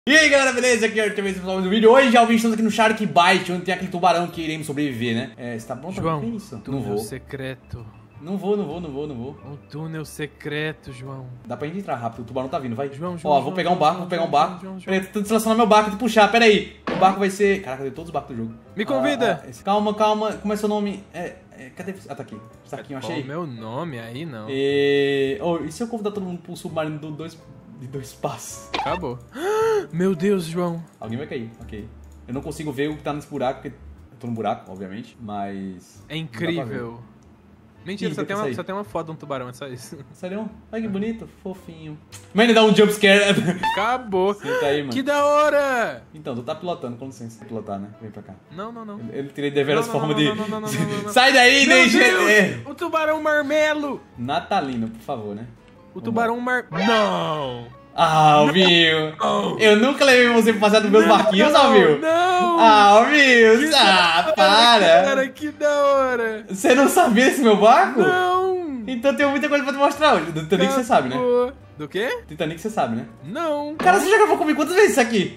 E aí galera, beleza? Aqui é o Arthur, pessoal do vídeo. Hoje já estamos aqui no Shark Bite, onde tem aquele tubarão que iremos sobreviver, né? Você tá bom? João, que é isso? túnel Não vou. secreto. Não vou. Um túnel secreto, João. Dá pra gente entrar rápido, o tubarão tá vindo, vai. João, Vou pegar um barco. Peraí, tô tentando selecionar meu barco e puxar, peraí. O barco vai ser... Caraca, cadê todos os barcos do jogo? Me convida! Calma. Como é seu nome? Cadê? Ah, tá aqui. Tá aqui, eu achei. O meu nome aí não. E se eu convidar todo mundo pro submarino de dois passos? Acabou. Meu Deus, João. Alguém vai cair, ok. Eu não consigo ver o que tá nesse buraco, porque eu tô no buraco, obviamente, mas... É incrível. Mentira, Ih, só tem uma foto de um tubarão, é só isso. Sério? Olha que bonito, fofinho. Mas ainda dá um jumpscare. Acabou. Senta aí, mano. Que da hora! Então, tu tá pilotando, com licença. Pilotar, né? Vem pra cá. Não. Ele teria deveras forma de... Não. Sai daí, Meu deixa... Deus! O tubarão marmelo! Natalino, por favor, né? O tubarão Não! Ah, Alvinho. Eu nunca levei você pra passear dos meus barquinhos, não, Alvinho. Não! Ah, Alvinho. Para. Cara, que da hora! Você não sabia desse meu barco? Não! Então tem muita coisa pra te mostrar hoje. Do Titanic você sabe, né? Do quê? Titanic você sabe, né? Não! Cara, você já gravou comigo quantas vezes isso aqui?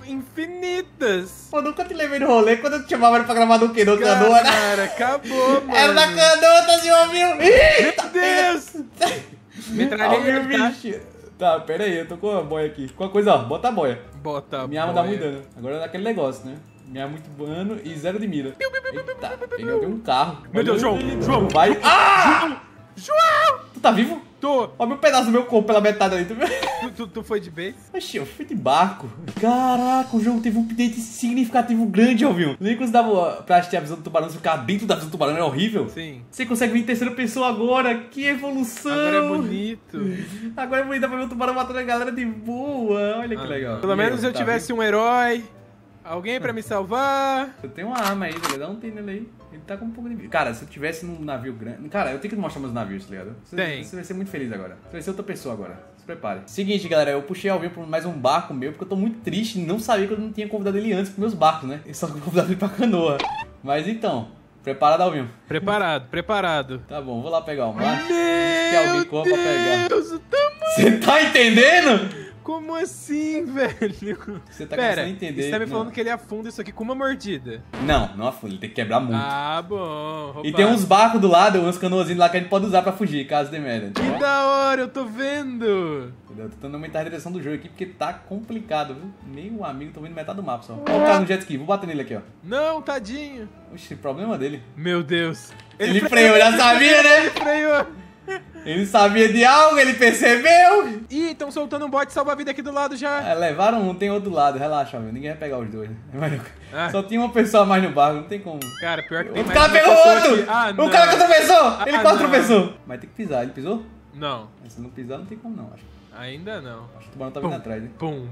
Infinitas! Pô, nunca te levei no rolê. Quando eu te chamava era pra gravar no quê? No canoa, né? Cara, acabou, mano. Era da canota, seu Alvinho. Meu Deus! Metralhei, Alvinho, tá? bicho. Tá, pera aí, eu tô com a boia aqui. Qualquer coisa, ó, bota a boia. Bota a Minha arma boia. dá muito dano. Agora é daquele negócio, né? Minha arma muito dano e 0 de mira. Eita, peguei um carro. Meu Deus, João! Vai. Ah! João! Tu tá vivo? Tô! Olha o pedaço do meu corpo pela metade ali, tu viu? Tu foi de base? Oxi, eu fui de barco. Caraca, o jogo teve um update significativo grande, ouviu? Nem que dava pra assistir a visão do tubarão, se ficar dentro da visão do tubarão é horrível. Sim. Você consegue vir em terceira pessoa agora, que evolução! Agora é bonito. Agora é bonito, dá pra ver o tubarão matando a galera de boa. Olha que legal. Pelo menos eu tivesse um herói. Alguém pra me salvar. Eu tenho uma arma aí, tá ligado? Dá um tiro nele aí. Ele tá com um pouco de vida. Cara, se eu tivesse num navio grande... Cara, eu tenho que mostrar meus navios, tá ligado? Você vai ser muito feliz agora. Você vai ser outra pessoa agora. Se prepare. Seguinte, galera, eu puxei Alvinho pra mais um barco meu, porque eu tô muito triste e não sabia que eu não tinha convidado ele antes pros meus barcos, né? Eu só convidado ele pra canoa. Mas então, preparado, Alvinho? Preparado. Tá bom, vou lá pegar o macho. Meu alguém corra pra pegar. Deus, o tamanho. Você tá entendendo? Como assim, velho? Você tá Pera, começando a entender. você tá me falando Não. que ele afunda isso aqui com uma mordida. Não afunda, ele tem que quebrar muito. Ah, bom. Opa. E tem uns barcos do lado, umas canoazinhas lá que a gente pode usar pra fugir, caso dê merda. Que da hora, eu tô vendo. Entendeu? Tô tentando aumentar a direção do jogo aqui porque tá complicado, viu? Nem o amigo, tô vendo metade do mapa só. Olha o cara no jet ski, vou bater nele aqui, ó. Não, tadinho. Oxi, problema dele. Meu Deus. Ele freou, já sabia, né? Ele freou. Ele sabia de algo, ele percebeu. Ih, estão soltando um bote salva-vida aqui do lado já. Levaram um, tem outro lado, relaxa, amigo. Ninguém vai pegar os dois. Ah. Só tinha uma pessoa a mais no barco, não tem como. Cara, pior que tem O mais cara uma pegou pessoa outro! aqui. Ah, O não. cara que tropeçou! Ele quase não. tropeçou! Mas tem que pisar, ele pisou? Não, Se não pisar, não tem como não, acho. ainda não. Acho que o tubarão tá vindo atrás, né?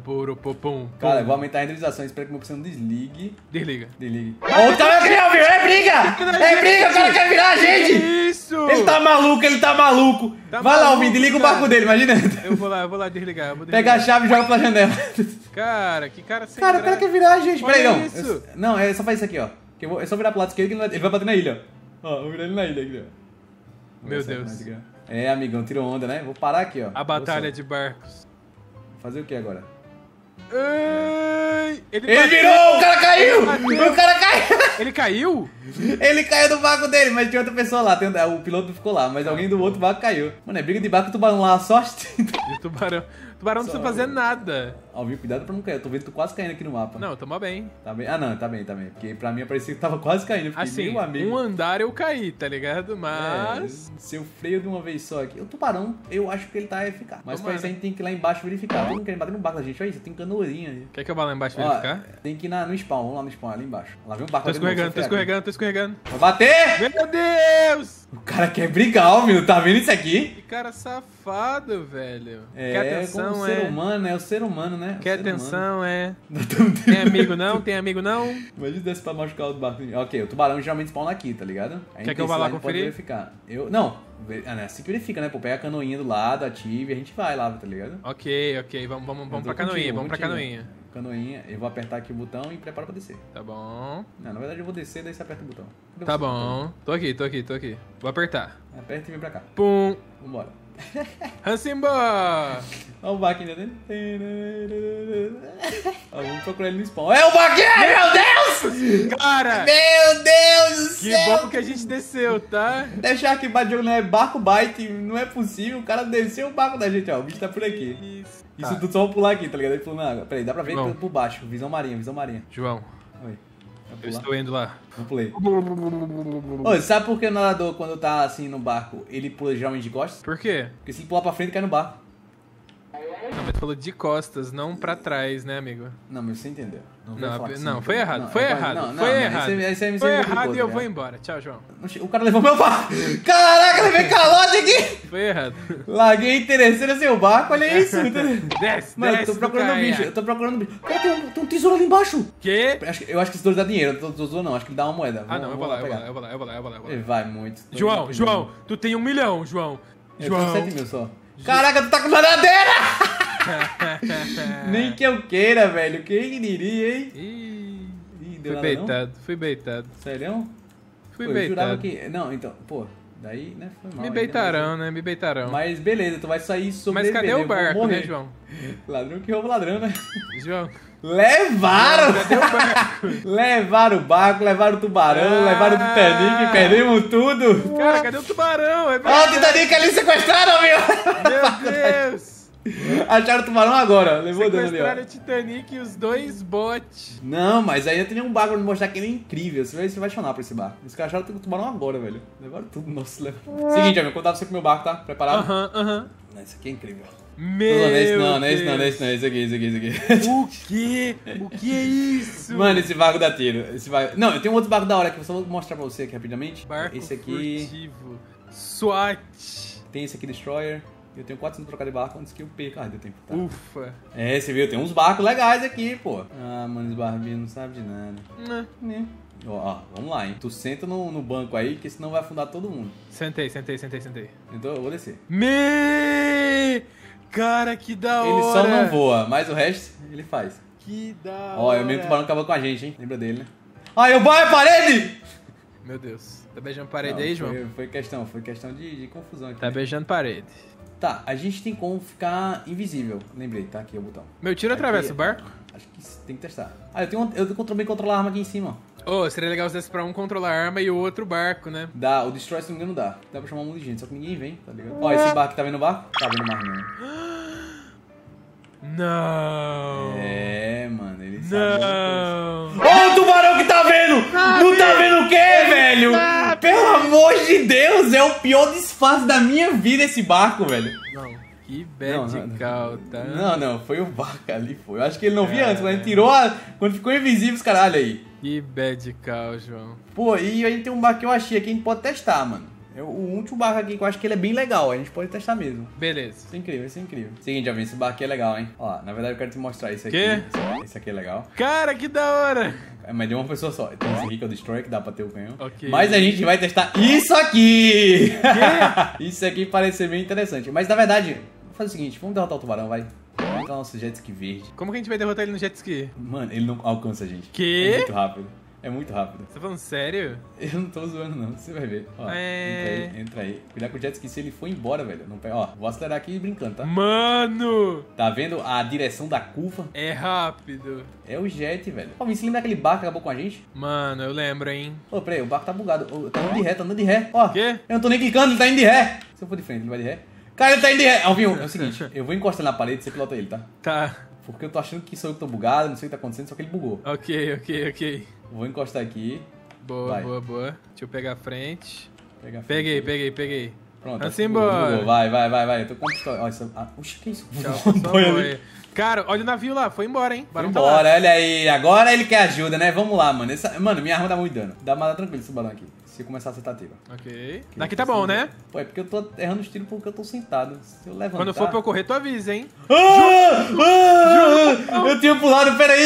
Pum. Cara, eu vou aumentar a renderização, espero que meu PC não desligue. Desliga. Desligue. Ó, o cara quer virar, é briga! O cara quer virar a gente! Isso! Ele tá maluco! Tá Vai lá, maluco, Alvin, desliga o cara. barco dele, imagina. Eu vou lá desligar. Eu vou Pega a desligar. chave e joga pela janela. Cara, que cara sem Cara, o cara graça. quer virar a gente. Olha Peraí, não. isso. Não, é só fazer isso aqui, ó. Que é só virar pro lado esquerdo que ele vai bater na ilha, ó. Ó, vou virar ele na ilha aqui, ó. Meu Deus. Amigão, tirou onda, né? Vou parar aqui, ó. A batalha de barcos. Vou fazer o que agora? Ai, Ele bateu. virou! O cara caiu! Bateu. O cara caiu! Ele caiu? Ele caiu do barco dele, mas tinha outra pessoa lá. O piloto ficou lá, mas alguém do outro barco caiu. Mano, é briga de barco, o tubarão lá, só assistindo. E o tubarão. O tubarão não precisa fazer nada. Alvin, cuidado pra não cair. Eu tô vendo tu quase caindo aqui no mapa. Não, tamo bem. Tá bem? Ah, não, tá bem. Porque pra mim parecia que tava quase caindo. Eu fiquei, Assim, meu amigo. um andar eu caí, tá ligado? Mas. Se eu freio de uma vez só aqui. O tubarão, eu acho que ele tá eficaz. Mas pra Tomara. isso a gente tem que ir lá embaixo verificar. Todo mundo querendo bater no barco da gente. Olha isso, tem canoinha aí. Quer que eu vá lá embaixo Ó, verificar? tem que ir no spawn. Vamos lá no spawn, ali embaixo. Lá vem um barco. Tô escorregando. Vai bater! Meu Deus! O cara quer brigar, meu. Tá vendo isso aqui? Que cara safado, velho. É, Quer atenção, como o ser humano, é o ser humano, né? O Quer ser humano. atenção, é. Nós tamo tendo- Tem amigo não? Tem amigo não? Imagina desse pra machucar o barco. Ok, o tubarão geralmente spawna aqui, tá ligado? A gente Quer que eu tem vá esse lá lado, pode conferir? verificar. Não, é assim que verifica, né? Pô, pega a canoinha do lado, ative e a gente vai lá, tá ligado? Ok. Vamos Eu pra tô canoinha, contigo, vamos pra contigo. canoinha. Canoinha, eu vou apertar aqui o botão e preparo pra descer. Tá bom. Não, na verdade eu vou descer, daí você aperta o botão. Cadê Tá você? bom. Tô aqui. Vou apertar. Aperta e vem pra cá. Pum. Vambora. Hansimba! Olha o barco ainda dele. Vamos procurar ele no spawn. É o barquinho! Meu Deus! Cara! Meu Deus do Que céu! bom que a gente desceu, tá? Deixar aqui embaixo de jogo não é barco bite, não é possível. O cara desceu o barco da gente, ó. O bicho tá por aqui. Isso tudo só vou pular aqui, tá ligado? Ele pulou na água. Peraí, dá pra ver por baixo. Visão marinha, visão marinha. João, Oi. eu estou indo lá. Não pulei. Ô, sabe por que o nadador, quando tá assim no barco, ele pula geralmente de costas? Por quê? Porque se ele pular pra frente, cai no barco. Não, mas tu falou de costas, não pra trás, né, amigo? Não, mas você entendeu. Não, foi errado, foi errado, foi errado. Foi errado e eu vou embora. Tchau, João. O cara levou meu barco. Caraca, levei calote aqui. Foi errado. Larguei interesseiro seu barco, olha isso. Desce, Mano, desce eu tô procurando do o bicho, caia. eu tô procurando o bicho. Cara, tem um tesouro ali embaixo. Quê? Eu acho que esse tesouro dá dinheiro, não tô tesouro não, acho que ele dá uma moeda. Ah, não, eu vou lá, eu vou pegar. lá, eu vou lá, eu vou lá, eu vou lá, eu vou lá. Ele vai muito. João, tu tem 1 milhão, João. Eu tenho 7 mil só. Caraca, tu tá com nadadeira! Nem que eu queira, velho. Quem diria, hein? Ih, deu fui nada beitado, fui beitado. Sério? Fui Pô, eu jurava beitado. que... Não, então, pô, daí, né, foi mal. Me aí, beitarão, né? Me beitarão. Mas beleza, tu vai sair Mas sobrevivendo. cadê eu o vou barco, morrer. né, João? Ladrão que rouba ladrão, né? João, Levaram! cadê o barco? Levaram o barco, levaram o tubarão, levaram o Titanic, perdemos tudo. Cara, cadê o tubarão? É Ó, o verdade. Titanic ali sequestraram, meu! Meu Deus! Acharam o tubarão agora, levou dano ali, Sequestraram ó. o Titanic e os 2 bots. Não, mas ainda tem um barco pra me mostrar que ele é incrível. Você vai chorar por esse barco. Os caras acharam o tubarão agora, velho. Levaram tudo, nossa, levaram. Seguinte, amigo, contar pra você com o meu barco, tá? Preparado? Aham. Esse aqui é incrível. Meu Não, esse Deus. não, esse aqui. O quê? O que é isso? Mano, esse barco dá tiro. Esse barco... Não, eu tenho um outro barco da hora que eu só vou mostrar pra você aqui rapidamente. Barco Esse aqui. furtivo. SWAT. Tem esse aqui, Destroyer. Eu tenho 400 pra trocar de barco antes que eu perca. Ah, deu tempo. Tá. Ufa. É, você viu? Tem uns barcos legais aqui, pô. Ah, mano, esse barbinho não sabe de nada. Né. Ó, vamos lá, hein. Tu senta no banco aí, que senão vai afundar todo mundo. Sentei. Então eu vou descer. Cara, que da hora. Ele só não voa, mas o resto ele faz. Que da hora. Ó, é o mesmo tubarão que acabou com a gente, hein. Lembra dele, né? Ah, eu baio a parede! Meu Deus. Tá beijando parede Não, aí, João? Foi questão de confusão aqui. Tá beijando parede. Tá, a gente tem como ficar invisível. Lembrei, tá aqui o botão. Meu tiro Aqui, atravessa o barco? Acho que tem que testar. Ah, eu também controlo a arma aqui em cima, ó. Ô, seria legal se desse pra um controlar a arma e o outro barco, né? Dá, o Destroy, se não me engano, dá. Dá pra chamar um monte de gente, só que ninguém vem, tá ligado? Ó, esse barco, tá vendo o barco? Tá vendo mais não. Não. É, mano, ele sabe. Não. Ó, o tubarão que tá vendo! Não tá vendo o quê, velho? Pelo amor de Deus, é o pior disfarce da minha vida esse barco, velho. Não. Que bad call, tá? Não, foi o barco ali, foi. Eu acho que ele não via antes, mas ele tirou a... Quando ficou invisível, os caralho aí. Que bad call, João. Pô, e aí tem um barco que eu achei aqui, a gente pode testar, mano. É o último barco aqui que eu acho que ele é bem legal, a gente pode testar mesmo. Beleza. Isso é incrível, isso é incrível. Seguinte, Alvin, esse barco aqui é legal, hein? Ó, na verdade eu quero te mostrar isso aqui. Quê? Esse aqui é legal. Cara, que da hora. É, mas de uma pessoa só. Tem esse aqui que é o Destroyer, que dá pra ter o canhão. Ok. Mas a gente vai testar isso aqui! Isso aqui parece ser bem interessante. Mas na verdade, vamos fazer o seguinte, vamos derrotar o tubarão, vai. Vamos entrar no nosso jet ski verde. Como que a gente vai derrotar ele no jet ski? Mano, ele não alcança a gente. Quê? É muito rápido. É muito rápido. Você tá falando sério? Eu não tô zoando não, você vai ver. Ó, entra aí. Cuidado com o jet ski, se ele for embora, velho. Não pega. Ó, vou acelerar aqui brincando, tá? Mano! Tá vendo a direção da curva? É rápido. É o jet, velho. Ó, você lembra daquele barco que acabou com a gente? Mano, eu lembro, hein? Ô, peraí, o barco tá bugado. Ô, tá andando de ré. Ó, Quê? eu não tô nem clicando, ele tá indo de ré. Se eu for de frente, ele vai de ré. Cara, ele tá indo de ré. Alvinho, é o seguinte, eu vou encostar na parede e você pilota ele, tá? Tá. Porque eu tô achando que sou eu que tô bugado, não sei o que tá acontecendo, só que ele bugou. Ok. Vou encostar aqui. Boa, Vai. boa. Deixa eu pegar a frente. Pegar a frente. Peguei. Pronto. Assim, bugou, embora. bugou. Vai. Eu tô com a pistola. Ó, isso... Oxi, que isso? Tchau, Voou um pessoal. boi ali. Boia. Cara, olha o navio lá. Foi embora, hein? Foi Barão tá lá. embora, olha aí. Agora ele quer ajuda, né? Vamos lá, mano. Mano, minha arma dá muito dano. Dá uma tranquilo esse balão aqui. Se eu começar a acertar tiro. Ok. Daqui tá bom, né? Pô, é porque eu tô errando os tiros porque eu tô sentado. Se eu levantar... Quando for pra eu correr, tu avisa, hein? Eu tinha pulado, peraí!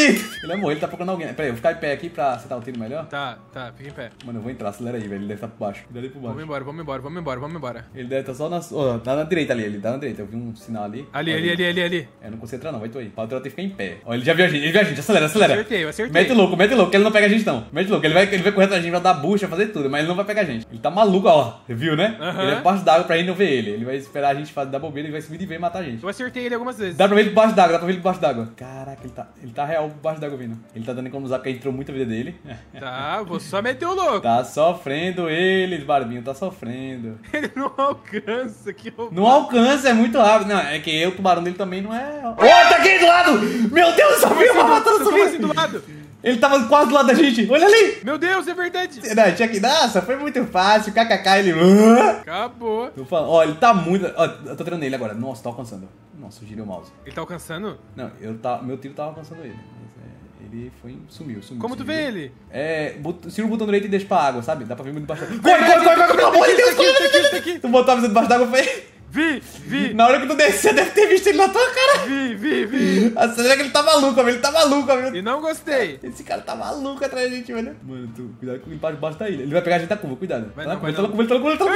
Ele amou, ele tá procurando alguém. Pera aí, eu vou ficar em pé aqui pra acertar o tiro melhor. Tá, fica em pé. Mano, eu vou entrar, acelera aí, velho. Ele deve estar por baixo. Cuidado aí por baixo. Vamos embora. Ele deve estar só na... Ó, tá na direita ali, ele tá na direita. Eu vi um sinal ali. Ali. Eu não consigo entrar não, vai tu aí. O patrão tem que ficar em pé. Ó, ele já viu a gente, acelera. Eu acertei. Mete louco, que ele não pega a gente não. Mete louco, ele vai correr atrás da gente, vai dar bucha, fazer tudo, mas ele não vai pegar a gente. Ele tá maluco, ó. Viu, né? Ele é debaixo d'água pra gente não ver ele. Ele vai esperar a gente dar bobeira, ele vai subir de vez e matar a gente. Eu acertei ele algumas vezes. Dá pra ver ele debaixo d'água, Caraca, ele tá real debaixo d'água vindo. Ele tá dando economizar porque entrou muito a vida dele. Tá, vou só meter o louco. Tá sofrendo ele, Barbinho, tá sofrendo. Ele não alcança, que roubado. Não alcança, é muito rápido. Não, é que o tubarão dele também não é... Ó, tá aqui do lado! Meu Deus, subiu! Como assim do lado? Ele tava quase do lado da gente, olha ali! Meu Deus, é verdade! Não, tinha que... Nossa, foi muito fácil, kkk, ele... Acabou. Tô falando, ó, ele tá muito... Ó, eu tô tirando ele agora, nossa, tá alcançando. Nossa, eu girei o mouse. Ele tá alcançando? Não, meu tiro tava alcançando ele. Ele sumiu. Como tu vê ele? Tira o botão direito e deixa pra água, sabe? Dá pra ver muito debaixo d'água. Corre, pelo amor de Deus, tá aqui. Tu botou a visão debaixo d'água, foi... Vi. Na hora que tu descer, deve ter visto ele na tua cara. Vi. Acelera que ele tá maluco, velho. E não gostei. Esse cara tá maluco atrás da gente, velho. Mano, cuidado com ele debaixo da ilha. Ele vai pegar a gente da curva, cuidado. Vai tá não. Ele tá na curva.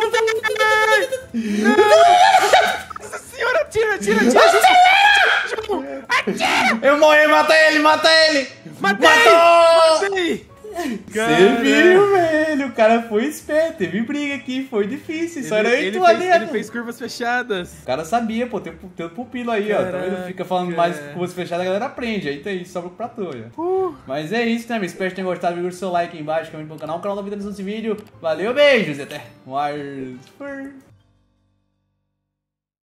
Nossa senhora, tira. Eu morri, mata ele. Matei. Você viu, velho? O cara foi esperto. Teve briga aqui, foi difícil. Só era eu e tu ali. Ele fez curvas fechadas. O cara sabia, pô. Tem o pupilo aí, ó. Tá vendo? Fica falando mais curvas fechadas, a galera aprende. Aí tem isso, sobra pra tu, ó. Mas é isso, né, amigo? Espero que tenham gostado. Vigor seu like aí embaixo, comente no canal da vida nesse vídeo. Valeu, beijos e até mais.